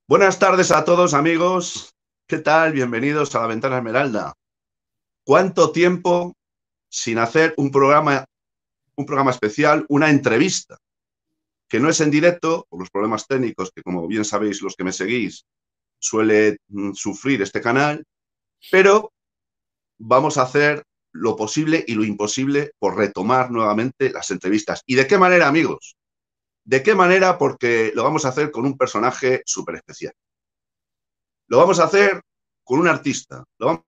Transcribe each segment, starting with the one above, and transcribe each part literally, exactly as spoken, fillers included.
Buenas tardes a todos, amigos. ¿Qué tal? Bienvenidos a La Ventana Esmeralda. ¿Cuánto tiempo sin hacer un programa, un programa especial, una entrevista? Que no es en directo, por los problemas técnicos que, como bien sabéis los que me seguís, suele mm, sufrir este canal, pero vamos a hacer lo posible y lo imposible por retomar nuevamente las entrevistas. ¿Y de qué manera, amigos? ¿De qué manera? Porque lo vamos a hacer con un personaje súper especial. Lo vamos a hacer con un artista. Lo vamos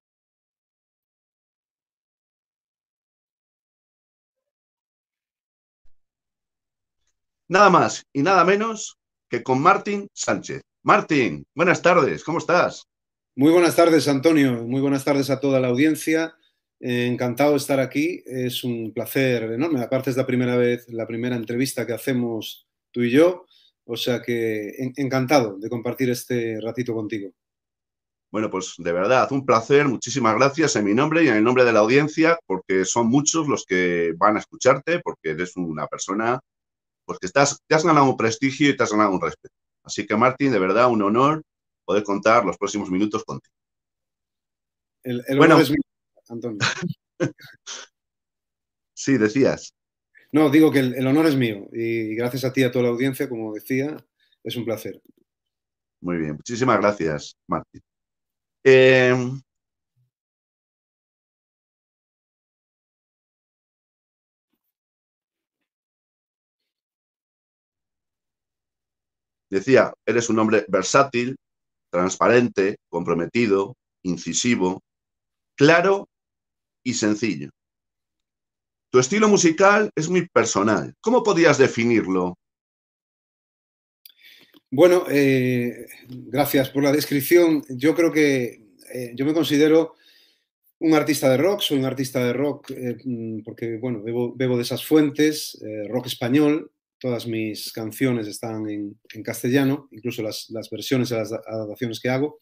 Nada más y nada menos que con Martín Sánchez. Martín, buenas tardes, ¿cómo estás? Muy buenas tardes, Antonio. Muy buenas tardes a toda la audiencia. Eh, encantado de estar aquí. Es un placer enorme. Aparte es la primera vez, la primera entrevista que hacemos tú y yo. O sea que en- encantado de compartir este ratito contigo. Bueno, pues de verdad, un placer, muchísimas gracias en mi nombre y en el nombre de la audiencia, porque son muchos los que van a escucharte, porque eres una persona, pues que estás, te has ganado un prestigio y te has ganado un respeto. Así que, Martín, de verdad, un honor poder contar los próximos minutos contigo. El, el honor Bueno, es mío, Antonio. sí, decías. No, digo que el, el honor es mío y gracias a ti y a toda la audiencia, como decía, es un placer. Muy bien, muchísimas gracias, Martín. Eh, decía, eres un hombre versátil, transparente, comprometido, incisivo, claro y sencillo. Tu estilo musical es muy personal. ¿Cómo podrías definirlo? Bueno, eh, gracias por la descripción. Yo creo que eh, yo me considero un artista de rock, soy un artista de rock eh, mm, porque, bueno, bebo, bebo de esas fuentes, eh, rock español, todas mis canciones están en, en castellano, incluso las, las versiones y las adaptaciones que hago.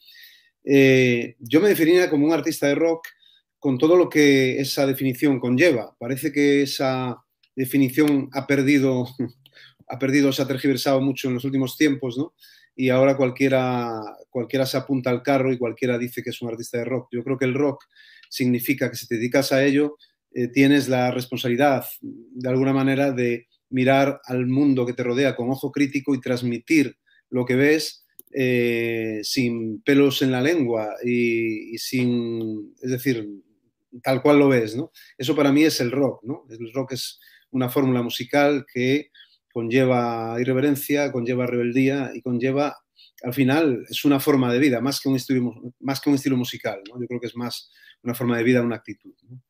Eh, yo me definiría como un artista de rock con todo lo que esa definición conlleva. Parece que esa definición ha perdido, ha perdido, se ha tergiversado mucho en los últimos tiempos, ¿no? Y ahora cualquiera, cualquiera se apunta al carro y cualquiera dice que es un artista de rock. Yo creo que el rock significa que si te dedicas a ello, eh, tienes la responsabilidad, de alguna manera, de mirar al mundo que te rodea con ojo crítico y transmitir lo que ves eh, sin pelos en la lengua y, y, sin, es decir, tal cual lo ves, ¿no? Eso para mí es el rock, ¿no? El rock es una fórmula musical que conlleva irreverencia, conlleva rebeldía y conlleva, al final, es una forma de vida, más que un estilo, más que un estilo musical, ¿no? Yo creo que es más una forma de vida, una actitud, ¿no?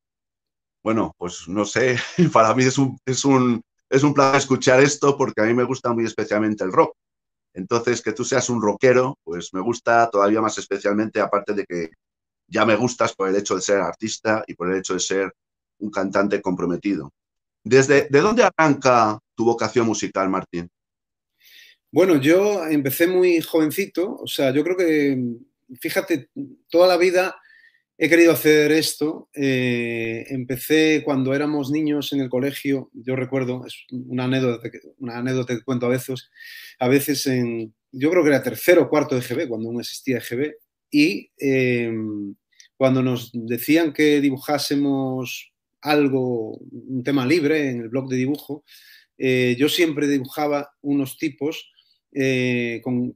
Bueno, pues no sé, para mí es un, es un, es un placer escuchar esto porque a mí me gusta muy especialmente el rock. Entonces, que tú seas un rockero, pues me gusta todavía más especialmente, aparte de que ya me gustas por el hecho de ser artista y por el hecho de ser un cantante comprometido. ¿Desde de dónde arranca tu vocación musical, Martín? Bueno, yo empecé muy jovencito, o sea, yo creo que, fíjate, toda la vida he querido hacer esto. Eh, empecé cuando éramos niños en el colegio. Yo recuerdo, es una anécdota, que- una anécdota que cuento a veces, a veces en, yo creo que era tercero o cuarto de G B, cuando aún existía G B, y eh, cuando nos decían que dibujásemos algo, un tema libre en el blog de dibujo, eh, yo siempre dibujaba unos tipos eh, con,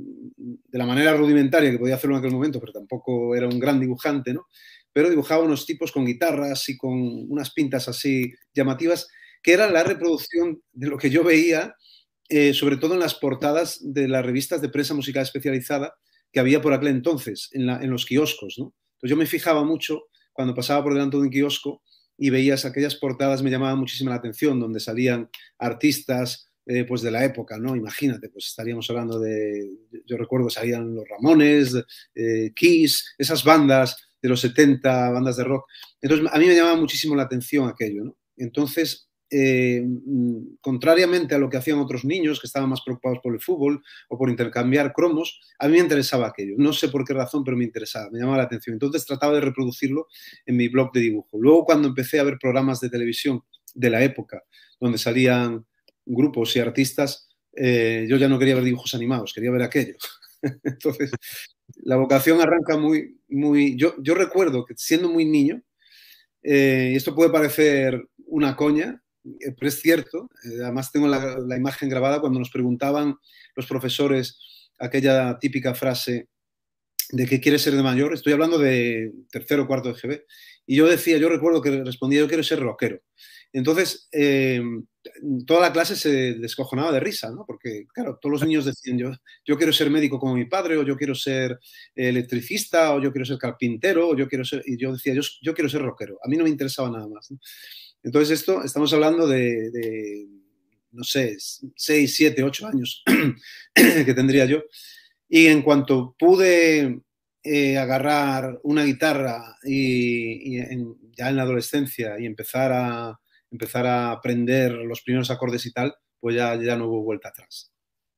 de la manera rudimentaria que podía hacerlo en aquel momento, pero tampoco era un gran dibujante, ¿no? Pero dibujaba unos tipos con guitarras y con unas pintas así llamativas, que eran la reproducción de lo que yo veía, eh, sobre todo en las portadas de las revistas de prensa musical especializada que había por aquel entonces, en, la, en los kioscos, ¿no? Entonces yo me fijaba mucho cuando pasaba por delante de un kiosco y veías aquellas portadas, me llamaban muchísimo la atención, donde salían artistas eh, pues de la época, ¿no? Imagínate, pues estaríamos hablando de, yo recuerdo que salían los Ramones, eh, Kiss, esas bandas de los setenta, bandas de rock. Entonces, a mí me llamaba muchísimo la atención aquello, ¿no? Entonces, eh, contrariamente a lo que hacían otros niños que estaban más preocupados por el fútbol o por intercambiar cromos, a mí me interesaba aquello. No sé por qué razón, pero me interesaba, me llamaba la atención. Entonces trataba de reproducirlo en mi blog de dibujo. Luego, cuando empecé a ver programas de televisión de la época, donde salían grupos y artistas, eh, yo ya no quería ver dibujos animados, quería ver aquello. Entonces, la vocación arranca muy, muy... Yo, yo recuerdo que siendo muy niño, eh, y esto puede parecer una coña, eh, pero es cierto, eh, además tengo la, la imagen grabada cuando nos preguntaban los profesores aquella típica frase de qué quieres ser de mayor, estoy hablando de tercero o cuarto de G B, y yo decía, yo recuerdo que respondía, yo quiero ser rockero. Entonces, eh, toda la clase se descojonaba de risa, ¿no? Porque, claro, todos los niños decían, yo, yo quiero ser médico como mi padre, o yo quiero ser electricista, o yo quiero ser carpintero, o yo quiero ser... Y yo decía, yo, yo quiero ser rockero. A mí no me interesaba nada más, ¿no? Entonces, esto, estamos hablando de, de no sé, seis, siete, ocho años que tendría yo. Y en cuanto pude eh, agarrar una guitarra y, y en, ya en la adolescencia y empezar a, empezar a aprender los primeros acordes y tal, pues ya, ya no hubo vuelta atrás.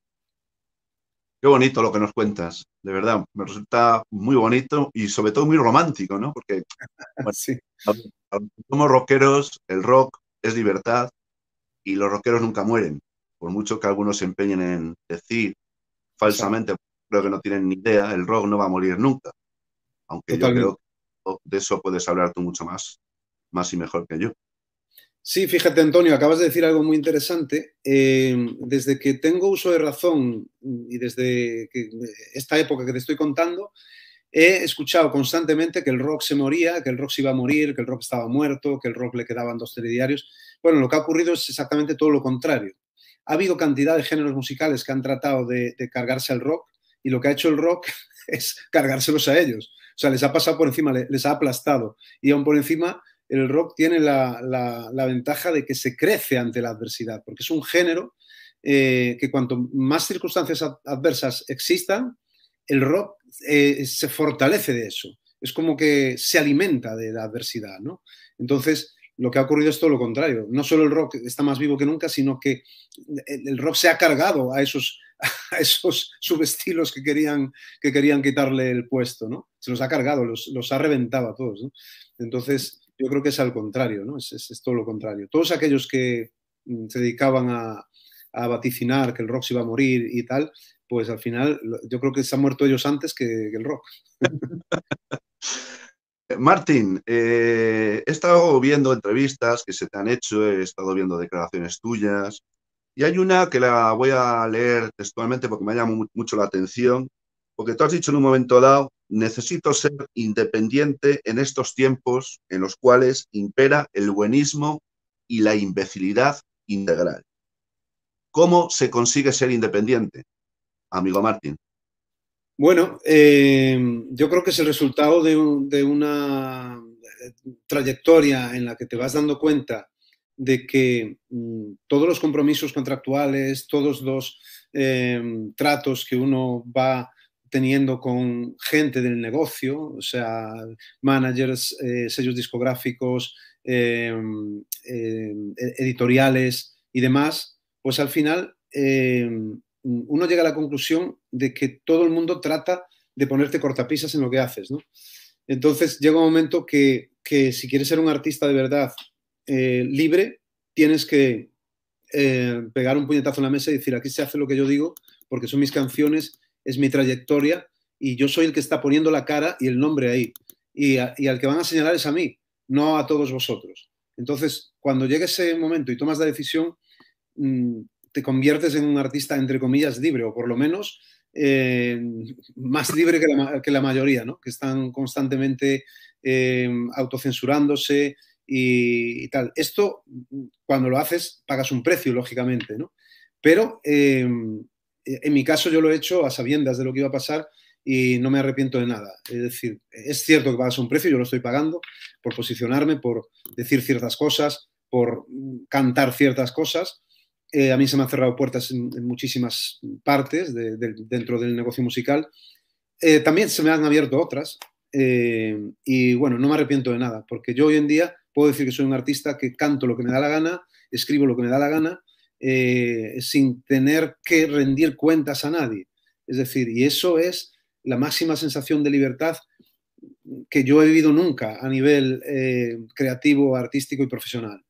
Qué bonito lo que nos cuentas, de verdad, me resulta muy bonito y sobre todo muy romántico, ¿no? Porque, bueno, Sí. somos rockeros, el rock es libertad y los rockeros nunca mueren, por mucho que algunos se empeñen en decir falsamente, creo que no tienen ni idea, el rock no va a morir nunca, aunque Totalmente. yo creo que de eso puedes hablar tú mucho más, más y mejor que yo. Sí, fíjate, Antonio, acabas de decir algo muy interesante. Eh, desde que tengo uso de razón y desde que, esta época que te estoy contando, he escuchado constantemente que el rock se moría, que el rock se iba a morir, que el rock estaba muerto, que el rock le quedaban dos telediarios. Bueno, lo que ha ocurrido es exactamente todo lo contrario. Ha habido cantidad de géneros musicales que han tratado de, de cargarse al rock y lo que ha hecho el rock es cargárselos a ellos. O sea, les ha pasado por encima, les ha aplastado. Y aún por encima, el rock tiene la, la, la ventaja de que se crece ante la adversidad, porque es un género eh, que cuanto más circunstancias adversas existan, el rock eh, se fortalece de eso. Es como que se alimenta de la adversidad, ¿no? Entonces, lo que ha ocurrido es todo lo contrario. No solo el rock está más vivo que nunca, sino que el rock se ha cargado a esos, a esos subestilos que querían, que querían quitarle el puesto, ¿no? Se los ha cargado, los, los ha reventado a todos, ¿no? Entonces, yo creo que es al contrario, ¿no? Es, es, es todo lo contrario. Todos aquellos que se dedicaban a, a vaticinar que el rock se iba a morir y tal, pues al final yo creo que se han muerto ellos antes que, que el rock. Martín, eh, he estado viendo entrevistas que se te han hecho, he estado viendo declaraciones tuyas y hay una que la voy a leer textualmente porque me llama mucho la atención, porque tú has dicho en un momento dado, necesito ser independiente en estos tiempos en los cuales impera el buenismo y la imbecilidad integral. ¿Cómo se consigue ser independiente, amigo Martín? Bueno, eh, yo creo que es el resultado de, un, de una trayectoria en la que te vas dando cuenta de que mmm, todos los compromisos contractuales, todos los eh, tratos que uno va teniendo con gente del negocio, o sea, managers, eh, sellos discográficos, eh, eh, editoriales y demás, pues al final eh, uno llega a la conclusión de que todo el mundo trata de ponerte cortapisas en lo que haces, ¿no? Entonces llega un momento que, que si quieres ser un artista de verdad eh, libre, tienes que eh, pegar un puñetazo en la mesa y decir, aquí se hace lo que yo digo, porque son mis canciones, es mi trayectoria y yo soy el que está poniendo la cara y el nombre ahí. Y, a, y al que van a señalar es a mí, no a todos vosotros. Entonces, cuando llegue ese momento y tomas la decisión, mmm, te conviertes en un artista, entre comillas, libre, o por lo menos eh, más libre que la, que la mayoría, ¿no? Que están constantemente eh, autocensurándose y, y, tal. Esto, cuando lo haces, pagas un precio, lógicamente, ¿no? Pero eh, en mi caso yo lo he hecho a sabiendas de lo que iba a pasar y no me arrepiento de nada. Es decir, es cierto que pagas un precio, yo lo estoy pagando por posicionarme, por decir ciertas cosas, por cantar ciertas cosas. Eh, a mí se me han cerrado puertas en, en muchísimas partes de, de, dentro del negocio musical. Eh, también se me han abierto otras. Eh, y bueno, no me arrepiento de nada, porque yo hoy en día puedo decir que soy un artista que canto lo que me da la gana, escribo lo que me da la gana, eh, sin tener que rendir cuentas a nadie. Es decir, y eso es la máxima sensación de libertad que yo he vivido nunca a nivel eh, creativo, artístico y profesional.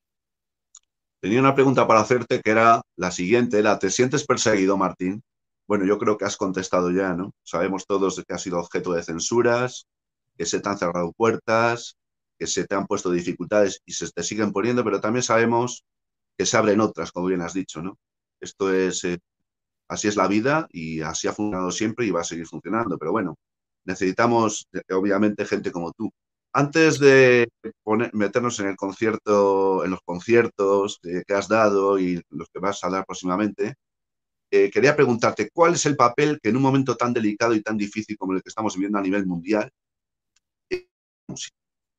Tenía una pregunta para hacerte que era la siguiente, era, ¿te sientes perseguido, Martín? bueno, yo creo que has contestado ya, ¿no? Sabemos todos que has sido objeto de censuras, que se te han cerrado puertas, que se te han puesto dificultades y se te siguen poniendo, pero también sabemos que se abren otras, como bien has dicho, ¿no? Esto es, eh, así es la vida y así ha funcionado siempre y va a seguir funcionando, pero bueno, necesitamos, eh, obviamente, gente como tú. Antes de poner, meternos en el concierto, en los conciertos que, que has dado y los que vas a dar próximamente, eh, quería preguntarte, ¿cuál es el papel que en un momento tan delicado y tan difícil como el que estamos viviendo a nivel mundial, eh, música?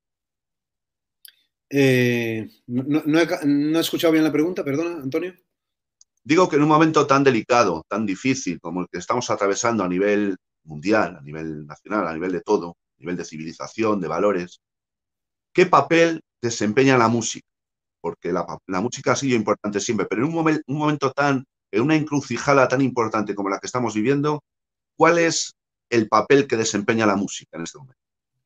Eh, no, no, he, no he escuchado bien la pregunta, perdona, Antonio. Digo que en un momento tan delicado, tan difícil como el que estamos atravesando a nivel mundial, a nivel nacional, a nivel de todo, a nivel de civilización, de valores, ¿qué papel desempeña la música? Porque la, la música ha sido importante siempre, pero en un, momen, un momento tan, en una encrucijada tan importante como la que estamos viviendo, ¿cuál es el papel que desempeña la música en este momento?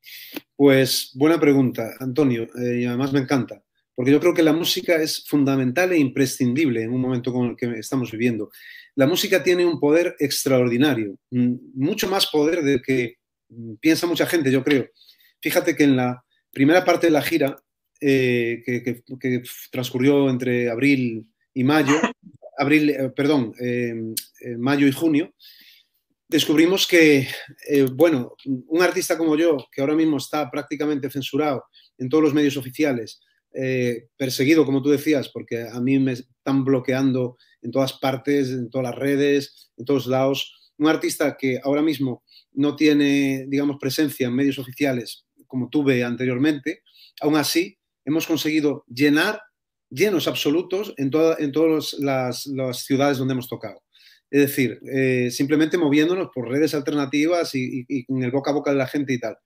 Pues buena pregunta, Antonio, eh, y además me encanta, porque yo creo que la música es fundamental e imprescindible en un momento como el que estamos viviendo. La música tiene un poder extraordinario, mucho más poder del que piensa mucha gente, yo creo. Fíjate que en la primera parte de la gira, eh, que, que, que transcurrió entre abril y mayo, abril, eh, perdón, eh, eh, mayo y junio, descubrimos que, eh, bueno, un artista como yo, que ahora mismo está prácticamente censurado en todos los medios oficiales, eh, perseguido, como tú decías, porque a mí me están bloqueando en todas partes, en todas las redes, en todos lados. Un artista que ahora mismo no tiene, digamos, presencia en medios oficiales como tuve anteriormente, aún así hemos conseguido llenar, llenos absolutos en, toda, en todas las, las ciudades donde hemos tocado. Es decir, eh, simplemente moviéndonos por redes alternativas y, y, y con el boca a boca de la gente y tal.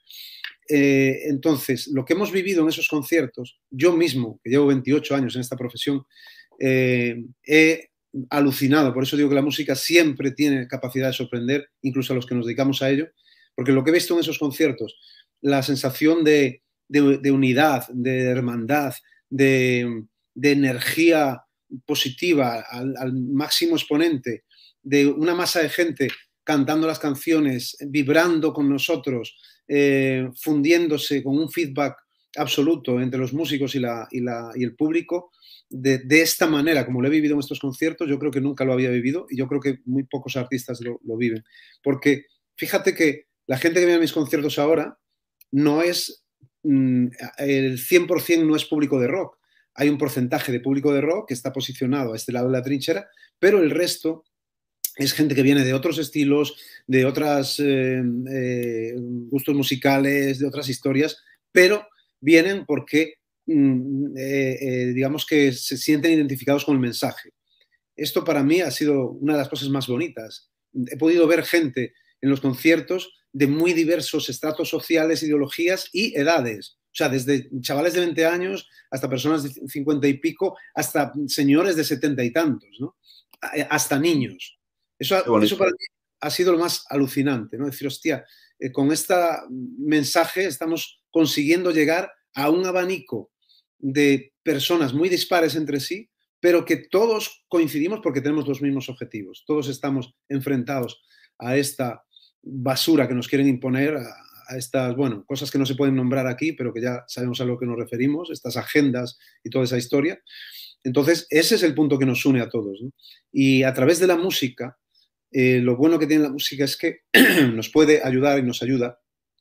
Eh, entonces, lo que hemos vivido en esos conciertos, yo mismo, que llevo veintiocho años en esta profesión, eh, he alucinado. Por eso digo que la música siempre tiene capacidad de sorprender, incluso a los que nos dedicamos a ello, porque lo que he visto en esos conciertos, la sensación de, de, de unidad, de hermandad, de, de energía positiva al, al máximo exponente, de una masa de gente cantando las canciones, vibrando con nosotros, eh, fundiéndose con un feedback absoluto entre los músicos y, la, y, la, y el público, de, de, esta manera, como lo he vivido en estos conciertos, yo creo que nunca lo había vivido y yo creo que muy pocos artistas lo, lo viven. Porque fíjate que la gente que viene a mis conciertos ahora no es, mm, el cien por ciento no es público de rock. Hay un porcentaje de público de rock que está posicionado a este lado de la trinchera, pero el resto es gente que viene de otros estilos, de otros eh, eh, gustos musicales, de otras historias, pero vienen porque, mm, eh, eh, digamos que se sienten identificados con el mensaje. Esto para mí ha sido una de las cosas más bonitas. He podido ver gente en los conciertos de muy diversos estratos sociales, ideologías y edades. O sea, desde chavales de veinte años hasta personas de cincuenta y pico, hasta señores de setenta y tantos, ¿no? Hasta niños. Eso, eso para mí ha sido lo más alucinante, ¿no? Decir, hostia, eh, con este mensaje estamos consiguiendo llegar a un abanico de personas muy dispares entre sí, pero que todos coincidimos porque tenemos los mismos objetivos. Todos estamos enfrentados a esta basura que nos quieren imponer, a, a estas, bueno, cosas que no se pueden nombrar aquí, pero que ya sabemos a lo que nos referimos, estas agendas y toda esa historia. Entonces, ese es el punto que nos une a todos, ¿no? Y a través de la música, Eh, lo bueno que tiene la música es que nos puede ayudar y nos ayuda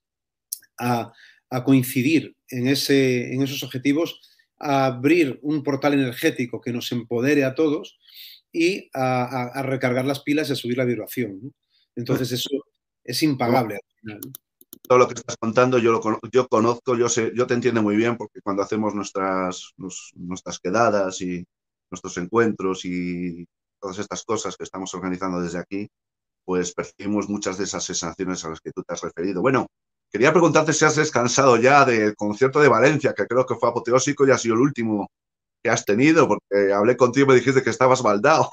a, a coincidir en, ese, en esos objetivos, a abrir un portal energético que nos empodere a todos y a, a, a recargar las pilas y a subir la vibración, ¿no? Entonces eso es impagable al final, ¿no? Todo lo que estás contando yo lo yo conozco, yo sé, yo te entiendo muy bien porque cuando hacemos nuestras, nos, nuestras quedadas y nuestros encuentros y todas estas cosas que estamos organizando desde aquí, pues percibimos muchas de esas sensaciones a las que tú te has referido. Bueno, quería preguntarte si has descansado ya del concierto de Valencia, que creo que fue apoteósico y ha sido el último que has tenido, porque hablé contigo y me dijiste que estabas baldado.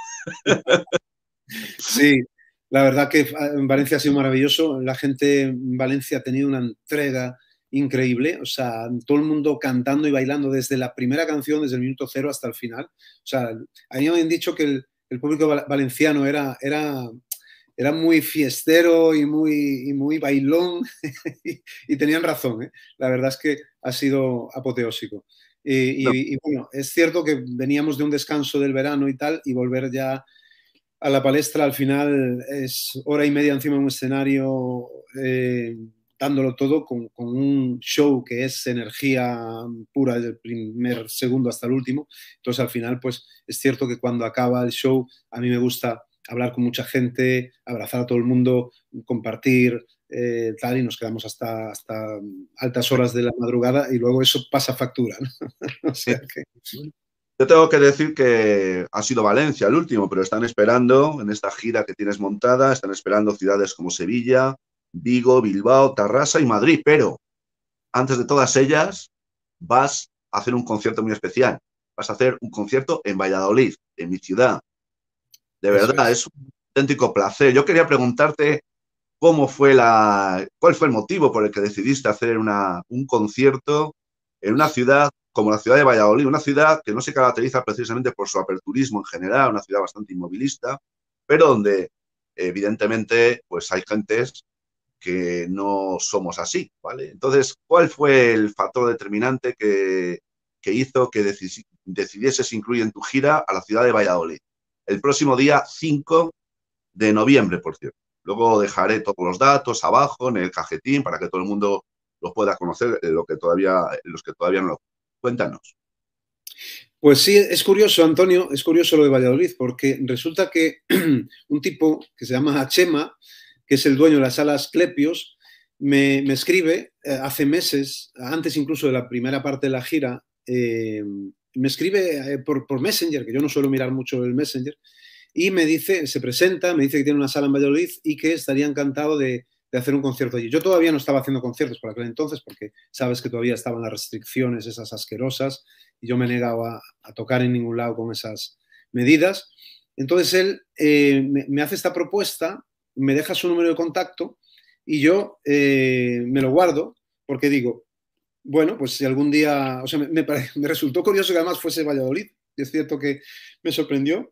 Sí, la verdad que en Valencia ha sido maravilloso. La gente en Valencia ha tenido una entrega increíble, o sea, todo el mundo cantando y bailando desde la primera canción, desde el minuto cero hasta el final. O sea, a mí me habían dicho que el, el público valenciano era, era era muy fiestero y muy, y muy bailón y, y tenían razón, ¿eh? La verdad es que ha sido apoteósico. Y, No, y, y, bueno, es cierto que veníamos de un descanso del verano y tal, y volver ya a la palestra al final es hora y media encima de un escenario, eh, dándolo todo con, con, un show que es energía pura desde el primer segundo hasta el último. Entonces al final pues es cierto que cuando acaba el show a mí me gusta hablar con mucha gente, abrazar a todo el mundo, compartir, eh, tal, y nos quedamos hasta, hasta altas horas de la madrugada y luego eso pasa factura, ¿no? O sea que... Yo tengo que decir que ha sido Valencia el último, pero están esperando en esta gira que tienes montada, están esperando ciudades como Sevilla, Vigo, Bilbao, Tarrasa y Madrid, pero antes de todas ellas vas a hacer un concierto muy especial. Vas a hacer un concierto en Valladolid, en mi ciudad. De Eso verdad, es. es un auténtico placer. Yo quería preguntarte cómo fue la, cuál fue el motivo por el que decidiste hacer una, un concierto en una ciudad como la ciudad de Valladolid, una ciudad que no se caracteriza precisamente por su aperturismo en general, una ciudad bastante inmovilista, pero donde evidentemente pues hay gentes que no somos así, ¿vale? Entonces, ¿cuál fue el factor determinante que, que hizo que decis, decidieses incluir en tu gira a la ciudad de Valladolid? El próximo día cinco de noviembre, por cierto. Luego dejaré todos los datos abajo en el cajetín para que todo el mundo los pueda conocer, lo que todavía, los que todavía no lo... Cuéntanos. Pues sí, es curioso, Antonio, es curioso lo de Valladolid, porque resulta que un tipo que se llama Chema, que es el dueño de las salas Clepios, me, me escribe eh, hace meses, antes incluso de la primera parte de la gira, eh, me escribe eh, por, por Messenger, que yo no suelo mirar mucho el Messenger, y me dice, se presenta, me dice que tiene una sala en Valladolid y que estaría encantado de, de hacer un concierto allí. Yo todavía no estaba haciendo conciertos por aquel entonces, porque sabes que todavía estaban las restricciones esas asquerosas, y yo me negaba a tocar en ningún lado con esas medidas. Entonces él eh, me, me, hace esta propuesta, me deja su número de contacto y yo eh, me lo guardo porque digo, bueno, pues si algún día, o sea, me, me, me resultó curioso que además fuese Valladolid, es cierto que me sorprendió,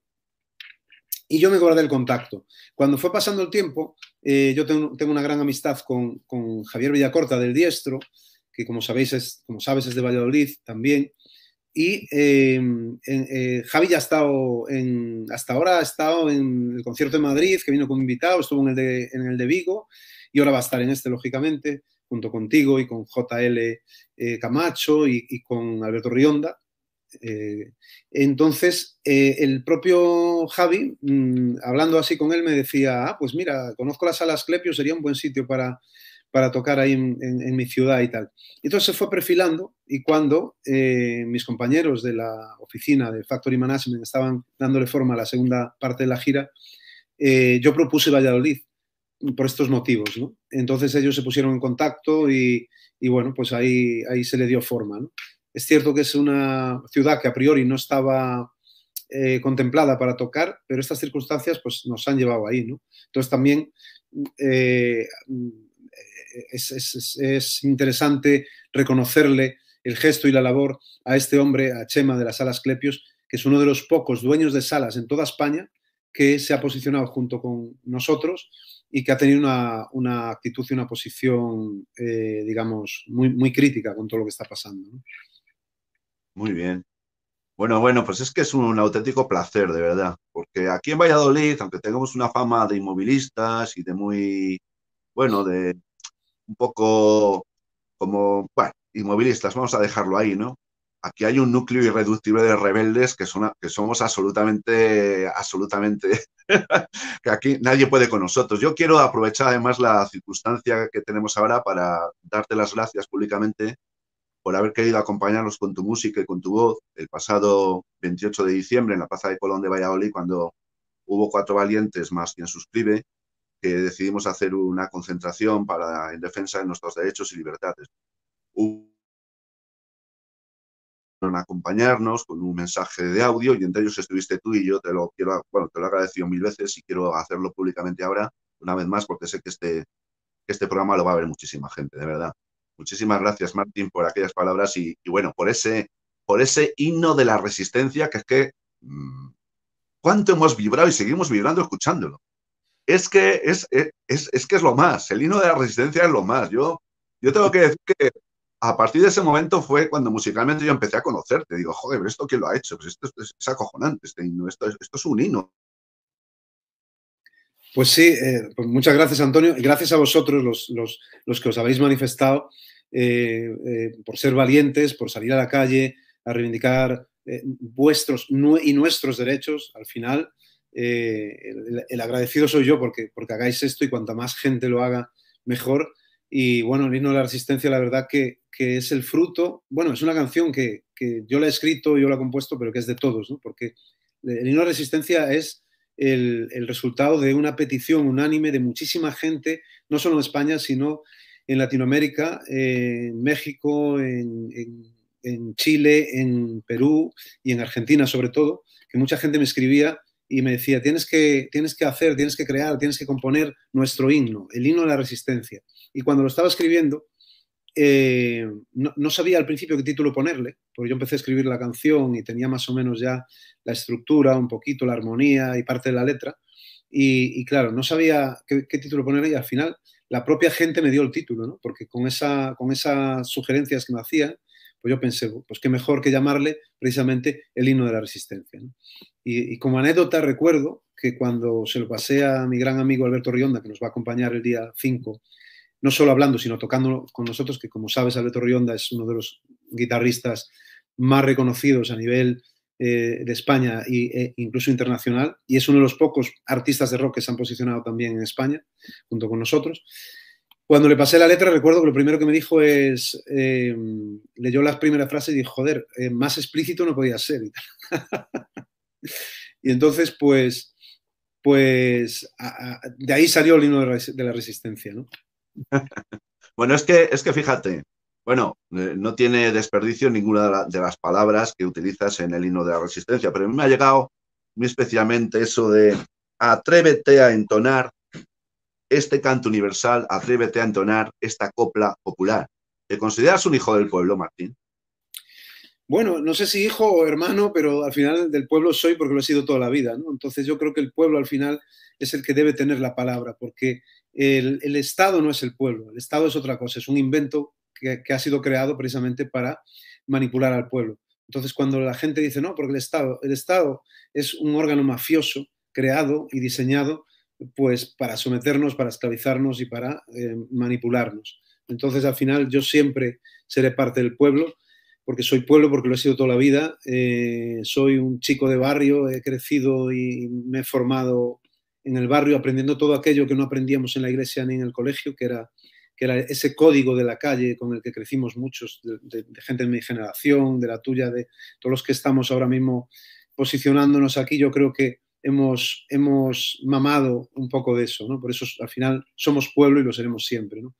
y yo me guardé el contacto. Cuando fue pasando el tiempo, eh, yo tengo, tengo, una gran amistad con, con Javier Villacorta del Diestro, que como sabéis es, como sabes es de Valladolid también. Y eh, eh, Javi ya ha estado, en, hasta ahora ha estado en el concierto de Madrid, que vino como invitado, estuvo en el, de, en el de Vigo, y ahora va a estar en este, lógicamente, junto contigo y con J L eh, Camacho y, y con Alberto Rionda. Eh, entonces, eh, el propio Javi, mmm, hablando así con él, me decía, ah, pues mira, conozco la sala Asclepio, sería un buen sitio para, para tocar ahí en, en, en, mi ciudad y tal. Entonces se fue perfilando y cuando eh, mis compañeros de la oficina de Factory Management estaban dándole forma a la segunda parte de la gira, eh, yo propuse Valladolid por estos motivos, ¿no? Entonces ellos se pusieron en contacto y, y bueno, pues ahí, ahí se le dio forma, ¿no? Es cierto que es una ciudad que a priori no estaba eh, contemplada para tocar, pero estas circunstancias pues, nos han llevado ahí, ¿no? Entonces también eh, es, es, es interesante reconocerle el gesto y la labor a este hombre, a Chema de las Salas Clepios, que es uno de los pocos dueños de salas en toda España que se ha posicionado junto con nosotros y que ha tenido una, una actitud y una posición, eh, digamos, muy, muy crítica con todo lo que está pasando, ¿no? Muy bien. Bueno, bueno, pues es que es un auténtico placer, de verdad, porque aquí en Valladolid, aunque tengamos una fama de inmovilistas y de muy, bueno, de un poco como, bueno, inmovilistas, vamos a dejarlo ahí, ¿no? Aquí hay un núcleo irreductible de rebeldes que, son, que somos absolutamente, absolutamente, que aquí nadie puede con nosotros. Yo quiero aprovechar además la circunstancia que tenemos ahora para darte las gracias públicamente por haber querido acompañarnos con tu música y con tu voz el pasado veintiocho de diciembre en la Plaza de Colón de Valladolid, cuando hubo cuatro valientes más quien suscribe, que decidimos hacer una concentración para, en defensa de nuestros derechos y libertades. Hubo acompañarnos con un mensaje de audio y entre ellos estuviste tú y yo te lo quiero, bueno, te lo he agradecido mil veces y quiero hacerlo públicamente ahora, una vez más, porque sé que este, que este programa lo va a ver muchísima gente, de verdad. Muchísimas gracias, Martín, por aquellas palabras y, y bueno, por ese, por ese himno de la resistencia que es que mmm, cuánto hemos vibrado y seguimos vibrando escuchándolo. es que es, es, es que es lo más, el himno de la resistencia es lo más. Yo, yo tengo que decir que a partir de ese momento fue cuando musicalmente yo empecé a conocerte. Digo, joder, pero ¿esto quién lo ha hecho? Pues esto es, es acojonante, este himno, esto es, esto es un himno. Pues sí, eh, pues muchas gracias, Antonio, y gracias a vosotros, los, los, los que os habéis manifestado, eh, eh, por ser valientes, por salir a la calle a reivindicar eh, vuestros y nuestros derechos. Al final, eh, el, el agradecido soy yo porque, porque hagáis esto, y cuanta más gente lo haga, mejor. Y bueno, el himno de la resistencia, la verdad que, que es el fruto, bueno, es una canción que, que yo la he escrito, yo la he compuesto, pero que es de todos, ¿no? Porque el himno de la resistencia es El, el, resultado de una petición unánime de muchísima gente, no solo en España, sino en Latinoamérica, eh, en México, en, en, en Chile, en Perú y en Argentina sobre todo, que mucha gente me escribía y me decía, tienes que, tienes que hacer, tienes que crear, tienes que componer nuestro himno, el himno de la resistencia. Y cuando lo estaba escribiendo, Eh, no, no sabía al principio qué título ponerle, porque yo empecé a escribir la canción y tenía más o menos ya la estructura, un poquito la armonía y parte de la letra, y, y claro, no sabía qué, qué título ponerle, y al final la propia gente me dio el título, ¿no? Porque con, esa, con esas sugerencias que me hacían, pues yo pensé, pues qué mejor que llamarle precisamente el himno de la resistencia, ¿no? Y, y como anécdota recuerdo que cuando se lo pasé a mi gran amigo Alberto Rionda, que nos va a acompañar el día cinco, no solo hablando, sino tocando con nosotros, que como sabes, Alberto Rionda es uno de los guitarristas más reconocidos a nivel eh, de España e incluso internacional, y es uno de los pocos artistas de rock que se han posicionado también en España, junto con nosotros. Cuando le pasé la letra, recuerdo que lo primero que me dijo es, eh, leyó las primeras frases y dijo, joder, eh, más explícito no podía ser. Y entonces, pues, pues a, a, de ahí salió el himno de la resistencia, ¿no? Bueno, es que, es que fíjate, bueno, eh, no tiene desperdicio ninguna de, la, de las palabras que utilizas en el himno de la resistencia, pero a mí me ha llegado muy especialmente eso de atrévete a entonar este canto universal, atrévete a entonar esta copla popular. ¿Te consideras un hijo del pueblo, Martín? Bueno, no sé si hijo o hermano, pero al final del pueblo soy porque lo he sido toda la vida, ¿no? Entonces yo creo que el pueblo al final es el que debe tener la palabra, porque el, el Estado no es el pueblo, el Estado es otra cosa, es un invento que, que ha sido creado precisamente para manipular al pueblo. Entonces cuando la gente dice, no, porque el Estado, el Estado es un órgano mafioso creado y diseñado pues para someternos, para esclavizarnos y para eh, manipularnos. Entonces al final yo siempre seré parte del pueblo, porque soy pueblo, porque lo he sido toda la vida, eh, soy un chico de barrio, he crecido y me he formado en el barrio aprendiendo todo aquello que no aprendíamos en la iglesia ni en el colegio, que era, que era ese código de la calle con el que crecimos muchos, de, de, de gente de mi generación, de la tuya, de todos los que estamos ahora mismo posicionándonos aquí. Yo creo que hemos, hemos mamado un poco de eso, ¿no? Por eso al final somos pueblo y lo seremos siempre, ¿no?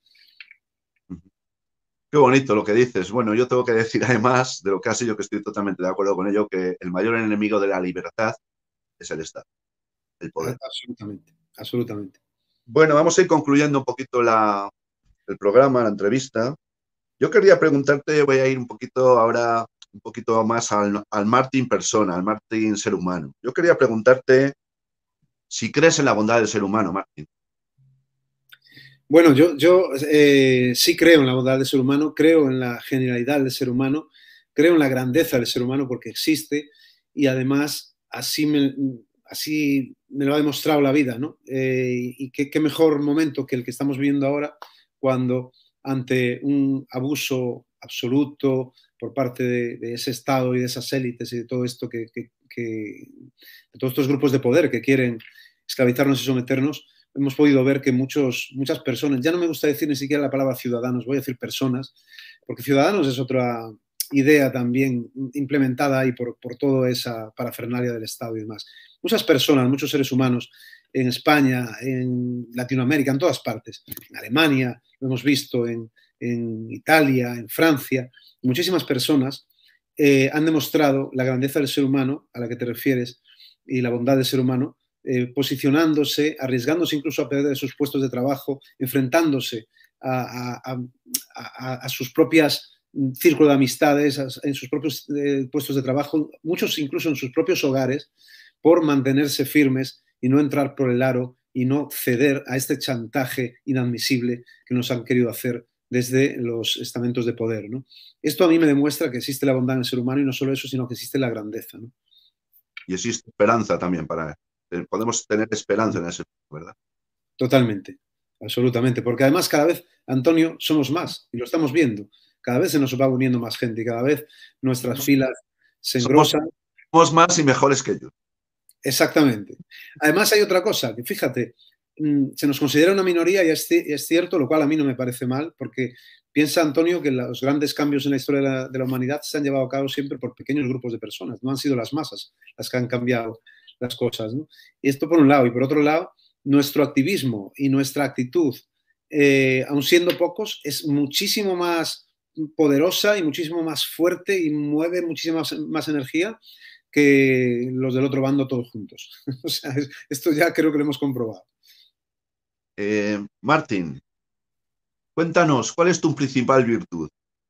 Qué bonito lo que dices. Bueno, yo tengo que decir además de lo que has dicho, que estoy totalmente de acuerdo con ello, que el mayor enemigo de la libertad es el Estado, el poder. Absolutamente, absolutamente. Bueno, vamos a ir concluyendo un poquito la, el programa, la entrevista. Yo quería preguntarte, voy a ir un poquito ahora, un poquito más al, al Martín persona, al Martín ser humano. Yo quería preguntarte si crees en la bondad del ser humano, Martín. Bueno, yo, yo eh, sí creo en la bondad del ser humano, creo en la genialidad del ser humano, creo en la grandeza del ser humano porque existe, y además así me, así me lo ha demostrado la vida, ¿no? Eh, y qué, qué mejor momento que el que estamos viviendo ahora, cuando ante un abuso absoluto por parte de, de ese Estado y de esas élites y de todo esto que, que, que, de todos estos grupos de poder que quieren esclavizarnos y someternos, hemos podido ver que muchos, muchas personas, ya no me gusta decir ni siquiera la palabra ciudadanos, voy a decir personas, porque ciudadanos es otra idea también implementada ahí por, por toda esa parafernalia del Estado y demás. Muchas personas, muchos seres humanos en España, en Latinoamérica, en todas partes, en Alemania, lo hemos visto, en, en Italia, en Francia, muchísimas personas eh, han demostrado la grandeza del ser humano a la que te refieres y la bondad del ser humano, Eh, posicionándose, arriesgándose incluso a perder sus puestos de trabajo, enfrentándose a, a, a, a sus propias círculos de amistades, a, en sus propios eh, puestos de trabajo, muchos incluso en sus propios hogares, por mantenerse firmes y no entrar por el aro y no ceder a este chantaje inadmisible que nos han querido hacer desde los estamentos de poder, ¿no? Esto a mí me demuestra que existe la bondad en el ser humano y no solo eso, sino que existe la grandeza, ¿no? Y existe esperanza también para él. Podemos tener esperanza en ese, ¿verdad? Totalmente, absolutamente, porque además cada vez, Antonio, somos más y lo estamos viendo. Cada vez se nos va uniendo más gente y cada vez nuestras filas se Somos, engrosan. somos más y mejores que ellos. Exactamente. Además hay otra cosa, que fíjate, se nos considera una minoría y es, es cierto, lo cual a mí no me parece mal, porque piensa, Antonio, que los grandes cambios en la historia de la, de la humanidad se han llevado a cabo siempre por pequeños grupos de personas, no han sido las masas las que han cambiado las cosas, ¿no? Y esto por un lado, y por otro lado, nuestro activismo y nuestra actitud, eh, aun siendo pocos, es muchísimo más poderosa y muchísimo más fuerte y mueve muchísima más, más energía que los del otro bando todos juntos. O sea, esto ya creo que lo hemos comprobado. Eh, Martín, cuéntanos, ¿cuál es tu principal virtud?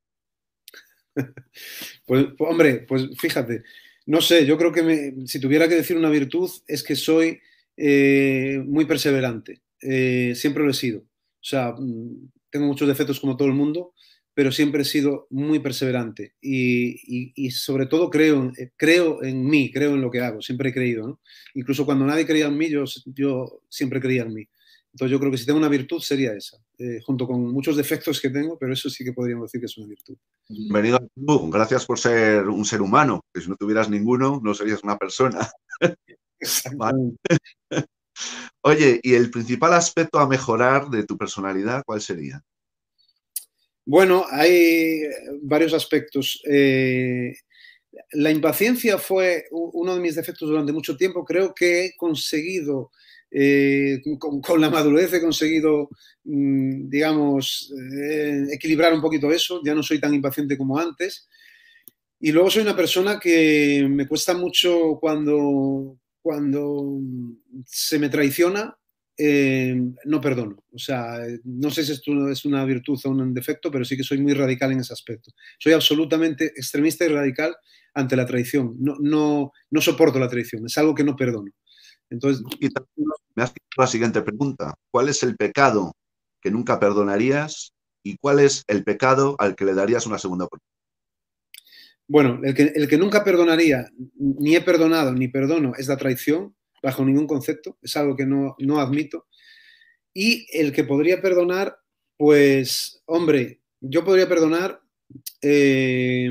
Pues, hombre, pues fíjate, no sé, yo creo que me, si tuviera que decir una virtud es que soy eh, muy perseverante. Eh, siempre lo he sido. O sea, tengo muchos defectos como todo el mundo, pero siempre he sido muy perseverante y, y, y sobre todo creo, creo en mí, creo en lo que hago, siempre he creído, ¿no? Incluso cuando nadie creía en mí, yo, yo siempre creía en mí. Entonces yo creo que si tengo una virtud sería esa, eh, junto con muchos defectos que tengo, pero eso sí que podríamos decir que es una virtud. Bienvenido a tú. Gracias por ser un ser humano, que si no tuvieras ninguno no serías una persona. Exactamente. Oye, ¿y el principal aspecto a mejorar de tu personalidad cuál sería? Bueno, hay varios aspectos. Eh, la impaciencia fue uno de mis defectos durante mucho tiempo. Creo que he conseguido, eh, con, con, la madurez he conseguido, mmm, digamos, eh, equilibrar un poquito eso. Ya no soy tan impaciente como antes. Y luego soy una persona que me cuesta mucho cuando, cuando se me traiciona. Eh, no perdono. O sea, no sé si esto es una virtud o un defecto, pero sí que soy muy radical en ese aspecto. Soy absolutamente extremista y radical ante la traición. No, no, no soporto la traición, es algo que no perdono. Entonces, me has hecho la siguiente pregunta. ¿Cuál es el pecado que nunca perdonarías y cuál es el pecado al que le darías una segunda oportunidad? Bueno, el que, el que nunca perdonaría, ni he perdonado ni perdono, es la traición, bajo ningún concepto, es algo que no, no admito. Y el que podría perdonar, pues, hombre, yo podría perdonar, eh,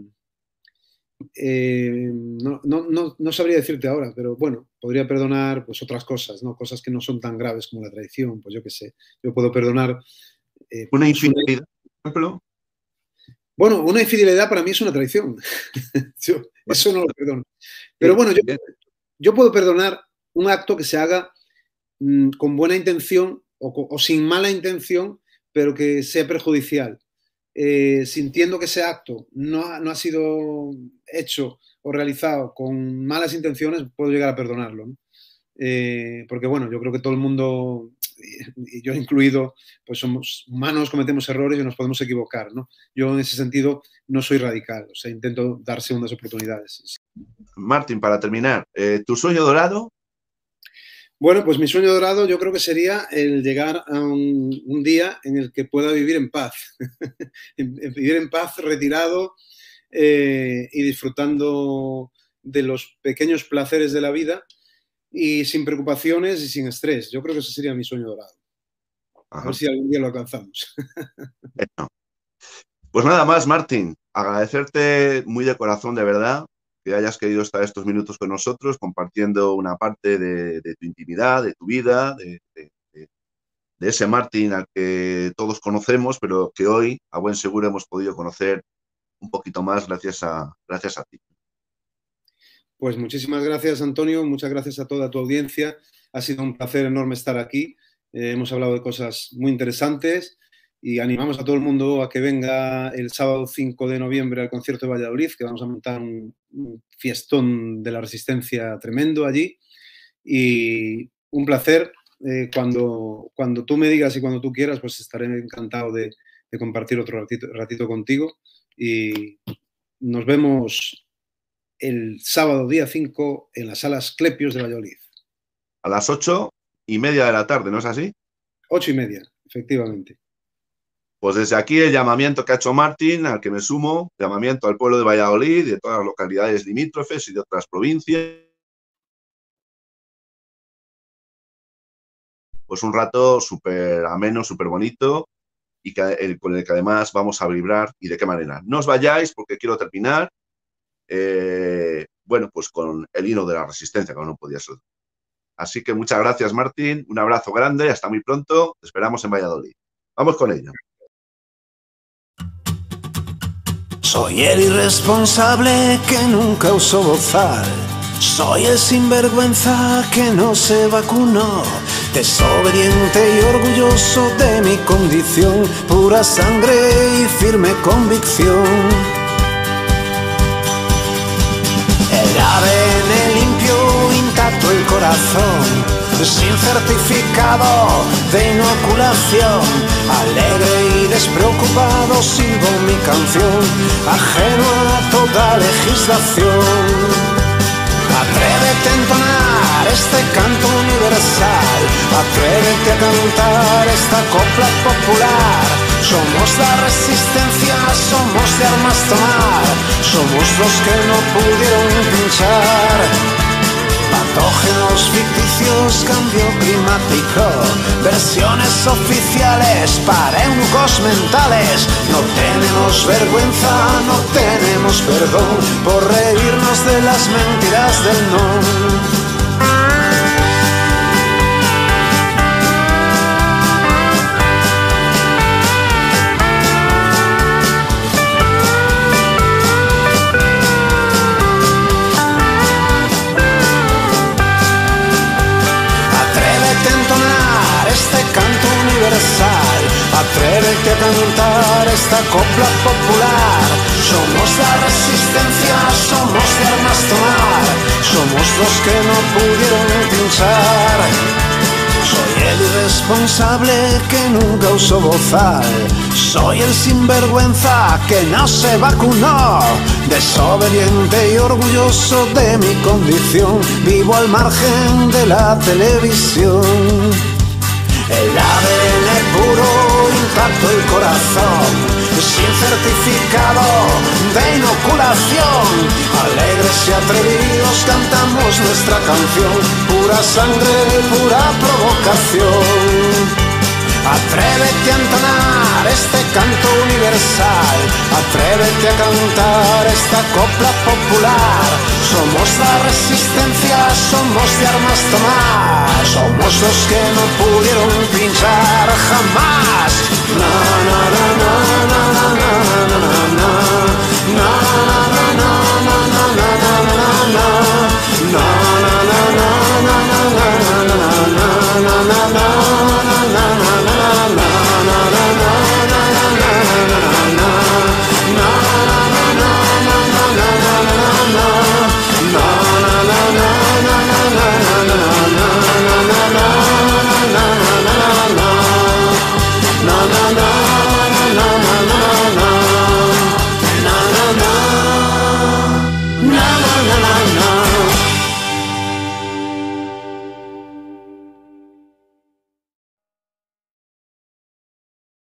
eh, no, no, no, no sabría decirte ahora, pero bueno, podría perdonar pues otras cosas, ¿no? Cosas que no son tan graves como la traición, pues yo qué sé, yo puedo perdonar. Eh, ¿Una infidelidad, por ejemplo? Bueno, una infidelidad para mí es una traición. Yo, eso no lo perdono. Pero bueno, yo, yo puedo perdonar un acto que se haga mmm, con buena intención o, o, sin mala intención, pero que sea perjudicial. Eh, sintiendo que ese acto no ha, no ha sido hecho o realizado con malas intenciones, puedo llegar a perdonarlo, ¿no? Eh, porque bueno, yo creo que todo el mundo, y yo incluido, pues somos humanos, cometemos errores y nos podemos equivocar, ¿no? Yo en ese sentido no soy radical, o sea, intento dar segundas oportunidades. Martín, para terminar, eh, ¿tu sueño dorado? Bueno, pues mi sueño dorado yo creo que sería el llegar a un, un día en el que pueda vivir en paz, vivir en paz, retirado eh, y disfrutando de los pequeños placeres de la vida y sin preocupaciones y sin estrés. Yo creo que ese sería mi sueño dorado. Ajá. A ver si algún día lo alcanzamos. Bueno. Pues nada más, Martín, agradecerte muy de corazón, de verdad, que hayas querido estar estos minutos con nosotros compartiendo una parte de, de tu intimidad, de tu vida, de, de, de ese Martín al que todos conocemos, pero que hoy, a buen seguro, hemos podido conocer un poquito más gracias a, gracias a ti. Pues muchísimas gracias, Antonio, muchas gracias a toda tu audiencia. Ha sido un placer enorme estar aquí. Eh, hemos hablado de cosas muy interesantes y animamos a todo el mundo a que venga el sábado cinco de noviembre al concierto de Valladolid, que vamos a montar un, un fiestón de la resistencia tremendo allí. Y un placer. Eh, cuando, cuando tú me digas y cuando tú quieras, pues estaré encantado de, de compartir otro ratito, ratito contigo. Y nos vemos el sábado día cinco en las salas Clepios de Valladolid. A las ocho y media de la tarde, ¿no es así? Ocho y media, efectivamente. Pues desde aquí el llamamiento que ha hecho Martín, al que me sumo, llamamiento al pueblo de Valladolid, de todas las localidades limítrofes y de otras provincias. Pues un rato súper ameno, súper bonito y que, el, con el que además vamos a vibrar. ¿Y de qué manera? No os vayáis porque quiero terminar, eh, bueno, pues con el himno de la resistencia, como no podía ser. Así que muchas gracias, Martín, un abrazo grande, hasta muy pronto, te esperamos en Valladolid. Vamos con ello. Soy el irresponsable que nunca usó bozal. Soy el sinvergüenza que no se vacunó. Desobediente y orgulloso de mi condición. Pura sangre y firme convicción. El A D N limpio, intacto el corazón. Sin certificado de inoculación, alegre y despreocupado silbo mi canción, ajeno a toda legislación. Atrévete a entonar este canto universal, atrévete a cantar esta copla popular. Somos la resistencia, somos de armas tomar, somos los que no pudieron pinchar. Patógenos ficticios, cambio climático, versiones oficiales para eunucos mentales. No tenemos vergüenza, no tenemos perdón por reírnos de las mentiras del no. Atrévete a cantar esta copla popular. Somos la resistencia, somos de armas tomar, somos los que no pudieron pinchar. Soy el irresponsable que nunca usó bozal. Soy el sinvergüenza que no se vacunó. Desobediente y orgulloso de mi condición. Vivo al margen de la televisión. El A D N puro, intacto el corazón, sin certificado de inoculación. Alegres y atrevidos cantamos nuestra canción, pura sangre, pura provocación. Atrévete a entonar este canto universal, atrévete a cantar esta copla popular. Somos la resistencia, somos de armas tomar, somos los que no pudieron pinchar jamás. Na, na, na, na, na, na, na, na.